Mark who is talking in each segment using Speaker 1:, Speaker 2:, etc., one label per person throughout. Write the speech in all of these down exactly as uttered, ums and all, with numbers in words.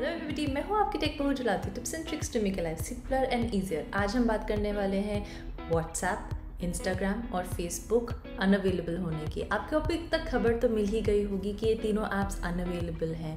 Speaker 1: Hello everybody, मैं हूँ आपकी टेक पर चलाती हूँ tips and tricks to make a life simpler and easier. आज हम बात करने वाले हैं व्हाट्सएप, इंस्टाग्राम और फेसबुक अनअवेलेबल होने की। आपको अभी तक खबर तो मिल ही गई होगी कि ये तीनों ऐप्स अनअवेलेबल हैं।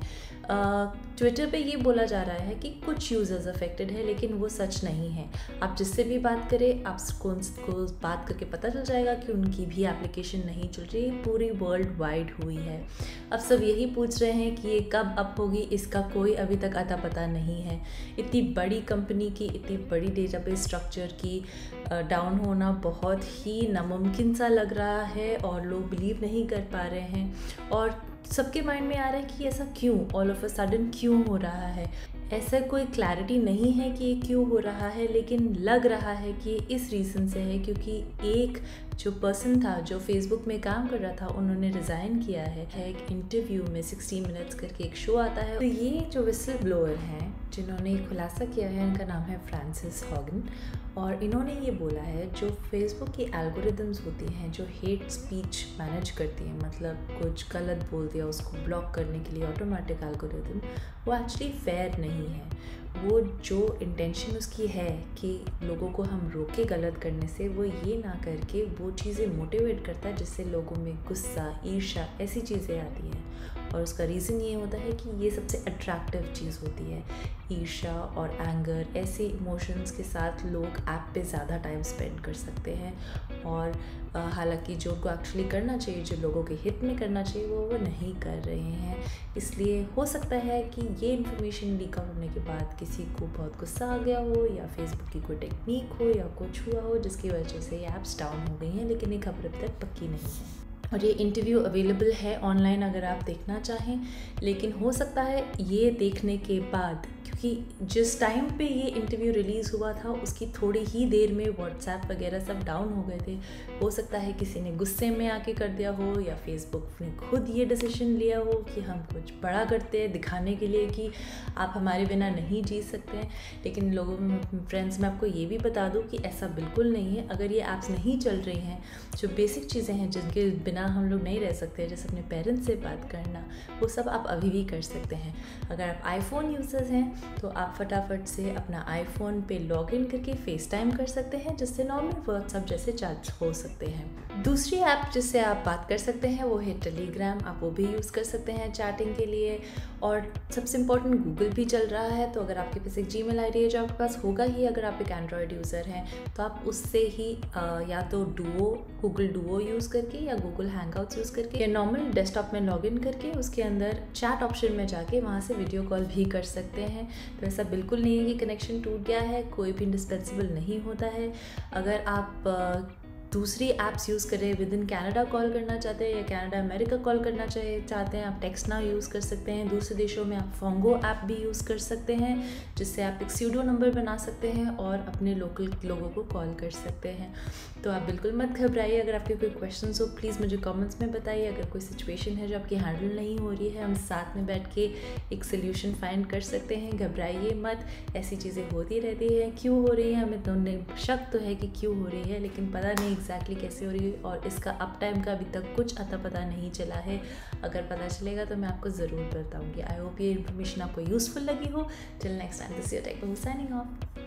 Speaker 1: ट्विटर पे ये बोला जा रहा है कि कुछ यूज़र्स अफेक्टेड है, लेकिन वो सच नहीं है। आप जिससे भी बात करें, आपको उनको बात करके पता चल जाएगा कि उनकी भी एप्लीकेशन नहीं चल रही, पूरी वर्ल्ड वाइड हुई है। अब सब यही पूछ रहे हैं कि ये कब अप होगी, इसका कोई अभी तक अता पता नहीं है। इतनी बड़ी कंपनी की, इतनी बड़ी डेटाबेस स्ट्रक्चर की डाउन होना बहुत ही नामुमकिन सा लग रहा है और लोग बिलीव नहीं कर पा रहे हैं। और सबके माइंड में आ रहा है कि ऐसा क्यों, ऑल ऑफ अ सडन क्यों हो रहा है। ऐसा कोई क्लैरिटी नहीं है कि ये क्यों हो रहा है, लेकिन लग रहा है कि इस रीज़न से है क्योंकि एक जो पर्सन था जो फेसबुक में काम कर रहा था, उन्होंने रिज़ाइन किया है। एक इंटरव्यू में सिक्सटी मिनट्स करके एक शो आता है, तो ये जो विसल ब्लोअर हैं जिन्होंने खुलासा किया है, इनका नाम है फ्रांसिस हॉगन। और इन्होंने ये बोला है जो फेसबुक की एल्गोरिदम्स होती हैं जो हेट स्पीच मैनेज करती हैं, मतलब कुछ गलत बोल दिया उसको ब्लॉक करने के लिए ऑटोमेटिक एल्गोरिदम, वो एक्चुअली फेयर नहीं है। वो जो इंटेंशन उसकी है कि लोगों को हम रोके गलत करने से, वो ये ना करके वो चीज़ें मोटिवेट करता है जिससे लोगों में गुस्सा, ईर्ष्या ऐसी चीज़ें आती हैं। और उसका रीज़न ये होता है कि ये सबसे अट्रैक्टिव चीज़ होती है। ईर्ष्या और एंगर ऐसे इमोशंस के साथ लोग ऐप पे ज़्यादा टाइम स्पेंड कर सकते हैं। और हालांकि जो को एक्चुअली करना चाहिए, जो लोगों के हित में करना चाहिए, वो वो नहीं कर रहे हैं। इसलिए हो सकता है कि ये इन्फॉर्मेशन लीक आउट होने के बाद किसी को बहुत गुस्सा आ गया हो, या फेसबुक की कोई टेक्निक हो, या कुछ हुआ हो जिसकी वजह से ये ऐप्स डाउन हो गई हैं, लेकिन ये खबर अब तक पक्की नहीं है। और ये इंटरव्यू अवेलेबल है ऑनलाइन अगर आप देखना चाहें, लेकिन हो सकता है ये देखने के बाद, क्योंकि जिस टाइम पे ये इंटरव्यू रिलीज़ हुआ था उसकी थोड़ी ही देर में व्हाट्सएप वगैरह सब डाउन हो गए थे। हो सकता है किसी ने गुस्से में आके कर दिया हो, या फेसबुक ने खुद ये डिसीजन लिया हो कि हम कुछ बड़ा करते हैं दिखाने के लिए कि आप हमारे बिना नहीं जी सकते हैं। लेकिन लोगों में, फ्रेंड्स, मैं आपको ये भी बता दूँ कि ऐसा बिल्कुल नहीं है। अगर ये ऐप्स नहीं चल रही हैं, जो बेसिक चीज़ें हैं जिनके बिना हम लोग नहीं रह सकते, जैसे अपने पेरेंट्स से बात करना, वो सब आप अभी भी कर सकते हैं। अगर आप आईफोन यूज़र्स हैं तो आप फटाफट से अपना आईफोन पे लॉगिन करके फेस टाइम कर सकते हैं, जिससे नॉर्मल व्हाट्सएप जैसे चार्ज हो सकते हैं। दूसरी ऐप जिससे आप बात कर सकते हैं वो है टेलीग्राम। आप वो भी यूज़ कर सकते हैं चैटिंग के लिए। और सबसे इम्पोर्टेंट, गूगल भी चल रहा है। तो अगर आपके पास एक जीमेल आईडी है, जो आपके पास होगा ही अगर आप एक एंड्रॉयड यूज़र हैं, तो आप उससे ही आ, या तो डुओ, गूगल डुओ यूज़ करके, या गूगल हैंगआउट्स यूज़ करके, या नॉर्मल डेस्कटॉप में लॉगिन करके उसके अंदर चैट ऑप्शन में जाके वहाँ से वीडियो कॉल भी कर सकते हैं। तो ऐसा बिल्कुल नहीं है कि कनेक्शन टूट गया है, कोई भी इंडिस्पेंसिबल नहीं होता है। अगर आप दूसरी ऐप्स यूज़ करें, विद इन कैनेडा कॉल करना चाहते हैं या कनाडा अमेरिका कॉल करना चाहे चाहते हैं, आप टेक्स्ट नाउ यूज़ कर सकते हैं। दूसरे देशों में आप फोंगो ऐप भी यूज़ कर सकते हैं, जिससे आप एक स्यूडो नंबर बना सकते हैं और अपने लोकल लोगों को कॉल कर सकते हैं। तो आप बिल्कुल मत घबराइए। अगर आपके कोई क्वेश्चन हो, प्लीज़ मुझे कमेंट्स में बताइए। अगर कोई सिचुएशन है जो आपकी हैंडल नहीं हो रही है, हम साथ में बैठ के एक सोल्यूशन फाइंड कर सकते हैं। घबराइए मत, ऐसी चीज़ें होती रहती हैं। क्यों हो रही है, हमें तो शक तो है कि क्यों हो रही है, लेकिन पता नहीं एग्जैक्टली कैसे हो रही है, और इसका अप टाइम का अभी तक कुछ अता पता नहीं चला है। अगर पता चलेगा तो मैं आपको ज़रूर बताऊंगी। आई होप ये इन्फॉर्मेशन आपको यूज़फुल लगी हो। Till next time, this is your tech signing of.